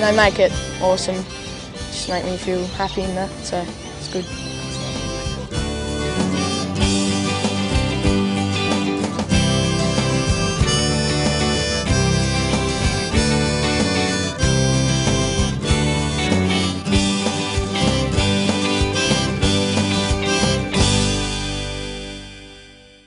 they make it awesome. Just make me feel happy in that, so it's good.